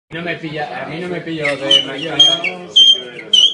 No me pilla, a mí no me pilló de mayor.